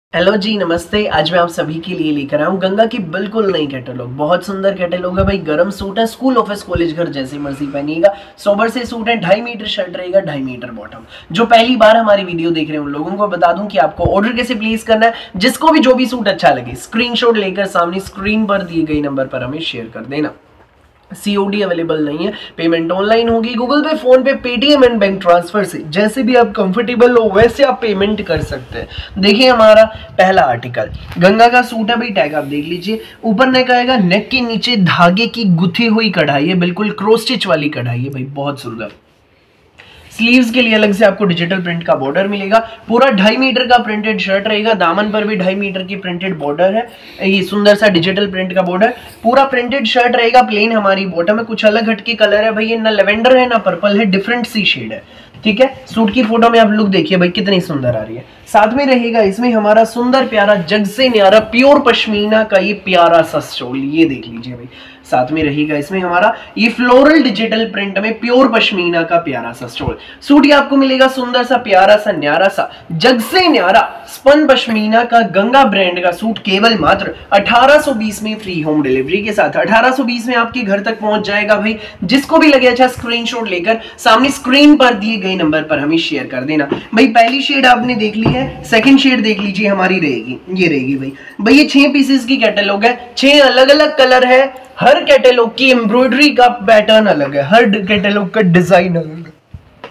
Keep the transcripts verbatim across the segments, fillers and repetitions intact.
Hello जी, नमस्ते। आज मैं आप सभी के लिए लेकर आया हूँ गंगा की बिल्कुल नई कैटलॉग। बहुत सुंदर कैटलॉग है भाई। गरम सूट है, स्कूल ऑफिस कॉलेज घर जैसी मर्जी पहनिएगा। सोबर से सूट है, ढाई मीटर शर्ट रहेगा, ढाई मीटर बॉटम। जो पहली बार हमारी वीडियो देख रहे हैं उन लोगों को बता दूं कि आपको ऑर्डर कैसे प्लेस करना है। जिसको भी जो भी सूट अच्छा लगे स्क्रीनशॉट लेकर सामने स्क्रीन पर दिए गए नंबर पर हमें शेयर कर देना। सीओडी अवेलेबल नहीं है, पेमेंट ऑनलाइन होगी, Google Pay, PhonePe, Paytm and bank transfer से जैसे भी आप कंफर्टेबल हो वैसे आप पेमेंट कर सकते हैं। देखिए हमारा पहला आर्टिकल गंगा का सूट है भाई। टैग आप देख लीजिए, ऊपर नेक आएगा, नेक के नीचे धागे की गुथी हुई कढ़ाई है, बिल्कुल क्रॉस स्टिच वाली कढ़ाई है भाई, बहुत सुंदर। स्लीव्स के लिए अलग से आपको डिजिटल प्रिंट का बॉर्डर मिलेगा। पूरा ढाई मीटर का प्रिंटेड शर्ट रहेगा, दामन पर भी ढाई मीटर की प्रिंटेड बॉर्डर है। ये सुंदर सा डिजिटल प्रिंट का बॉर्डर, पूरा प्रिंटेड शर्ट रहेगा। प्लेन हमारी बॉटम में कुछ अलग हटके कलर है भाई, ये ना लेवेंडर है ना पर्पल है, डिफरेंट सी शेड है। ठीक है, सूट की फोटो में आप लुक देखिए भाई कितनी सुंदर आ रही है। साथ में रहेगा इसमें हमारा सुंदर प्यारा जग से न्यारा प्योर पश्मीना का ये प्यारा सा स्टोल, ये देख लीजिए भाई। साथ में रहेगा इसमें हमारा ये फ्लोरल डिजिटल प्रिंट में प्योर पश्मीना का प्यारा सा स्टोल। सूट ये आपको मिलेगा सुंदर सा प्यारा सा न्यारा सा जग से न्यारा स्पन पश्मीना का गंगा ब्रांड का सूट, केवल मात्र अठारह सौ बीस में फ्री होम डिलीवरी के साथ। अठारह सौ बीस में आपके घर तक पहुंच जाएगा भाई। जिसको भी लगे अच्छा स्क्रीनशॉट लेकर सामने स्क्रीन पर दिए गए नंबर पर हमें शेयर कर देना भाई। पहली शेड आपने देख ली है, सेकंड शेड देख लीजिए हमारी रहेगी, ये रहेगी भाई। भाई ये छह पीसेस की कैटलॉग है, छह अलग अलग कलर है, हर कैटलॉग की एम्ब्रॉयडरी का पैटर्न अलग है, हर कैटलॉग का डिजाइन अलग है।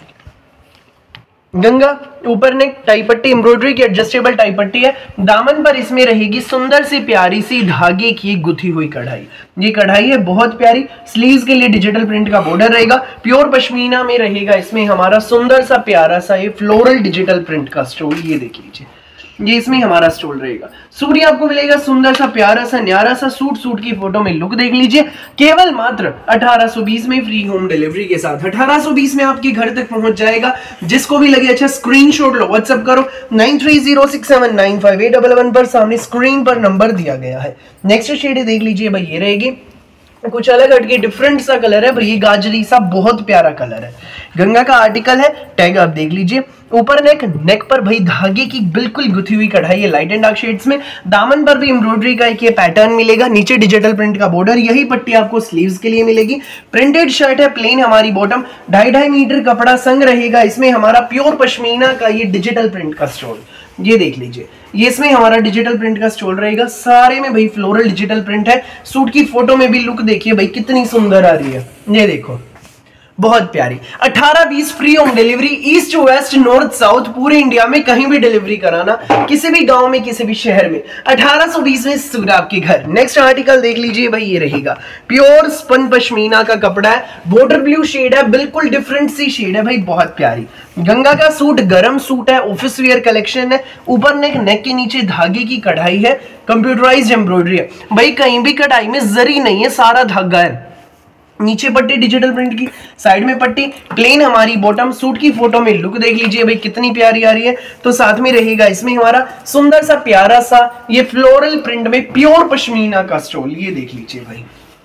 गंगा ऊपर ने टाई पट्टी एम्ब्रॉयडरी की एडजस्टेबल टाई पट्टी है। दामन पर इसमें रहेगी सुंदर सी प्यारी सी धागे की गुथी हुई कढ़ाई, ये कढ़ाई है बहुत प्यारी। स्लीव्स के लिए डिजिटल प्रिंट का बॉर्डर रहेगा, प्योर पश्मीना में रहेगा इसमें हमारा सुंदर सा प्यारा सा ये फ्लोरल डिजिटल प्रिंट का स्टोल, ये देख लीजिए, ये इसमें हमारा स्टोल रहेगा। सूट आपको मिलेगा सुंदर सा प्यारा सा न्यारा सा सूट। सूट की फोटो में लुक देख लीजिए, केवल मात्र अठारह सौ बीस में फ्री होम डिलीवरी के साथ। अठारह सौ बीस में आपके घर तक पहुंच जाएगा। जिसको भी लगे अच्छा स्क्रीनशॉट लो, व्हाट्सएप करो nine three zero six seven nine five eight one one पर, सामने स्क्रीन पर नंबर दिया गया है। नेक्स्ट शेड देख लीजिए भाई, ये रहेगी कुछ अलग हटके डिफरेंट सा कलर है भाई, गाजरी सा बहुत प्यारा कलर है। गंगा का आर्टिकल है, टैग आप देख लीजिए। ऊपर नेक, नेक पर भाई धागे की बिल्कुल गुथी हुई कढ़ाई है लाइट एंड डार्क शेड्स में। दामन पर भी एम्ब्रॉयडरी का एक ये पैटर्न मिलेगा, नीचे डिजिटल प्रिंट का बॉर्डर, यही पट्टी आपको स्लीव्स के लिए मिलेगी। प्रिंटेड शर्ट है, प्लेन हमारी बॉटम, ढाई ढाई मीटर कपड़ा संग रहेगा इसमें हमारा प्योर पश्मीना का ये डिजिटल प्रिंट का स्टोल, ये देख लीजिए, ये इसमें हमारा डिजिटल प्रिंट का स्टोल रहेगा। सारे में भाई फ्लोरल डिजिटल प्रिंट है। सूट की फोटो में भी लुक देखिए भाई कितनी सुंदर आ रही है, ये देखो बहुत प्यारी। अठारह बीस free home delivery, east west north south पूरे इंडिया में कहीं भी डिलीवरी कराना, किसी भी गांव में किसी भी शहर में। अठारह सौ बीस में सूट आपके घर। नेक्स्ट आर्टिकल देख लीजिए भाई, ये रहेगा प्योर स्पन पश्मीना का कपड़ा है, बॉर्डर ब्लू शेड है, बिल्कुल डिफरेंट सी शेड है भाई, बहुत प्यारी। गंगा का सूट गरम सूट है, ऑफिस वेयर कलेक्शन है। ऊपर नेक, नेक के नीचे धागे की कढ़ाई है, कंप्यूटराइज्ड एम्ब्रॉयडरी है भाई, कहीं भी कढ़ाई में जरी नहीं है, सारा धागा है। नीचे पट्टी डिजिटल प्रिंट की, साइड में पट्टी, प्लेन हमारी बॉटम। सूट की फोटो में लुक देख लीजिए भाई कितनी प्यारी आ रही है। तो साथ में रहेगा इसमें हमारा सुंदर सा प्यारा सा ये फ्लोरल प्रिंट में प्योर पश्मीना का स्टोल, ये देख लीजिए भाई,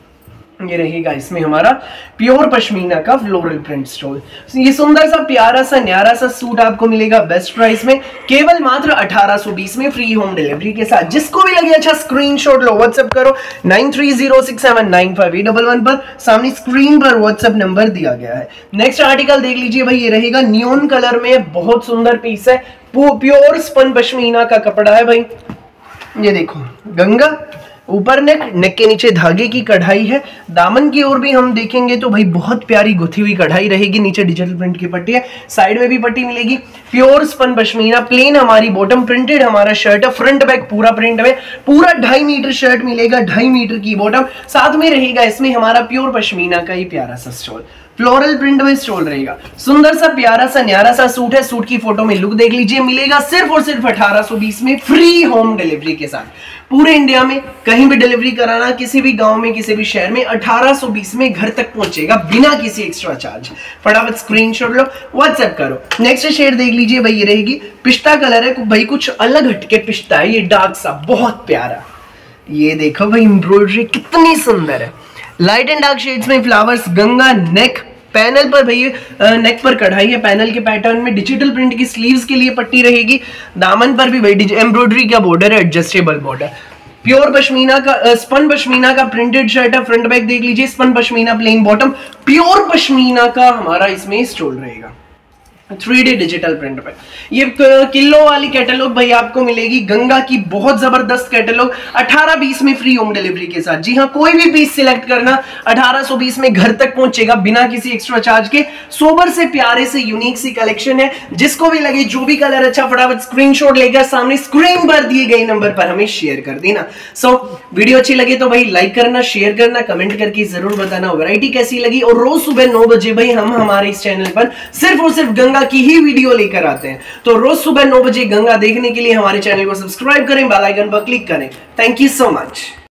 ये रहेगा इसमें हमारा प्योर पश्मीना का फ्लोरल प्रिंट स्टोल। ये सुंदर सा प्यारा सा न्यारा सा सूट आपको मिलेगा बेस्ट प्राइस में, केवल मात्र अठारह सौ बीस में फ्री होम डिलीवरी के साथ। जिसको भी लगे अच्छा स्क्रीनशॉट लो, व्हाट्सएप करो nine three zero six seven nine five eight one one पर, सामने स्क्रीन पर व्हाट्सएप नंबर दिया गया है। नेक्स्ट आर्टिकल देख लीजिए भाई, ये रहेगा नियॉन कलर में, बहुत सुंदर पीस है, प्योर स्पन पश्मीना का कपड़ा है भाई, ये देखो। गंगा ऊपर नेक, नेक के नीचे धागे की कढ़ाई है। दामन की ओर भी हम देखेंगे तो भाई बहुत प्यारी गुथी हुई कढ़ाई रहेगी, नीचे डिजिटल प्रिंट की पट्टी है, साइड में भी पट्टी मिलेगी। प्योर स्पन पश्मीना, प्लेन हमारी बॉटम, प्रिंटेड हमारा शर्ट है, फ्रंट बैक पूरा प्रिंट में, पूरा ढाई मीटर शर्ट मिलेगा, ढाई मीटर की बॉटम। साथ में रहेगा इसमें हमारा प्योर पश्मीना का ये प्यारा सा स्टोल, फ्लोरल प्रिंट में स्टोल रहेगा। सुंदर सा प्यारा सा न्यारा सा सूट है। सूट की फोटो में लुक देख लीजिए, मिलेगा सिर्फ और सिर्फ अठारह सौ बीस में फ्री होम डिलीवरी के साथ। पूरे इंडिया में कहीं भी डिलीवरी कराना, किसी भी गांव में किसी भी शहर में, अठारह सौ बीस में घर तक पहुंचेगा बिना किसी एक्स्ट्रा चार्ज। फटाफट स्क्रीनशॉट लो, व्हाट्सएप करो। नेक्स्ट शेड देख लीजिए भाई, ये रहेगी पिस्ता कलर है भाई, कुछ अलग हटके पिस्ता है, ये डार्क सा बहुत प्यारा, ये देखो भाई एम्ब्रॉयडरी कितनी सुंदर है, लाइट एंड डार्क शेड्स में फ्लावर्स। गंगा नेक पैनल पर भैया नेक पर कढ़ाई है, पैनल के पैटर्न में डिजिटल प्रिंट की स्लीव्स के लिए पट्टी रहेगी, दामन पर भी वही एम्ब्रॉयडरी का बॉर्डर है, एडजस्टेबल बॉर्डर, प्योर पश्मीना का स्पन पश्मीना का प्रिंटेड शर्ट है, फ्रंट बैक देख लीजिए, spun pashmina plain bottom, pure pashmina का हमारा इसमें स्टोल रहेगा थ्री डी डिजिटल प्रिंट पे। ये किलो वाली कैटलॉग भाई आपको मिलेगी गंगा की, बहुत जबरदस्त कैटलॉग, अठारह बीस में फ्री होम डिलीवरी के साथ। जी हाँ, कोई भी पीस सिलेक्ट करना अठारह सौ बीस में घर तक पहुंचेगा बिना किसी एक्स्ट्रा चार्ज के। सोबर से प्यारे से यूनिक सी कलेक्शन है, जिसको भी लगे जो भी कलर अच्छा फटाफट स्क्रीनशॉट लेकर सामने स्क्रीन पर दिए गए नंबर पर हमें शेयर कर देना। सो so, वीडियो अच्छी लगे तो भाई लाइक करना, शेयर करना, कमेंट करके जरूर बताना वैरायटी कैसी लगी। और रोज सुबह नौ बजे भाई हम हमारे इस चैनल पर सिर्फ और सिर्फ गंगा की ही वीडियो लेकर आते हैं, तो रोज सुबह नौ बजे गंगा देखने के लिए हमारे चैनल को सब्सक्राइब करें, बेल आइकन पर क्लिक करें। Thank you so much.